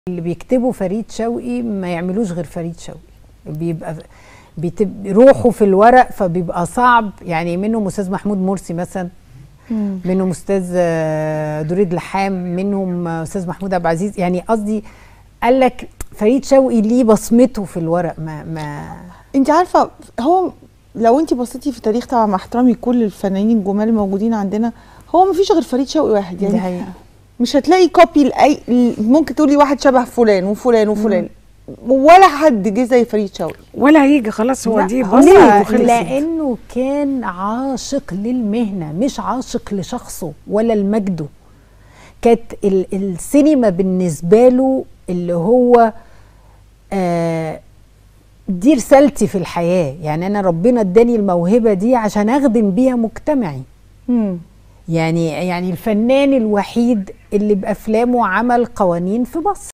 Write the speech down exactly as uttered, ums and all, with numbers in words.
اللي بيكتبوا فريد شوقي ما يعملوش غير فريد شوقي، بيبقى بيتب... روحه في الورق فبيبقى صعب. يعني منهم استاذ محمود مرسي مثلا، مم. منهم استاذ دريد لحام، منهم استاذ محمود عبد العزيز. يعني قصدي قال لك فريد شوقي ليه بصمته في الورق. ما ما انت عارفه، هو لو انت بصيتي في تاريخ، طبعا مع احترامي كل الفنانين الجمال الموجودين عندنا، هو ما فيش غير فريد شوقي واحد. يعني دي مش هتلاقي كوبي لاي، ممكن تقولي واحد شبه فلان وفلان وفلان، مم. ولا حد جه زي فريد شوقي ولا هيجي. خلاص هو دي بصه. لانه كان عاشق للمهنه، مش عاشق لشخصه ولا لمجده. كانت السينما بالنسبه له اللي هو آه دي رسالتي في الحياه. يعني انا ربنا اداني الموهبه دي عشان اخدم بيها مجتمعي. مم. يعني يعني الفنان الوحيد اللي بافلامه عمل قوانين في مصر.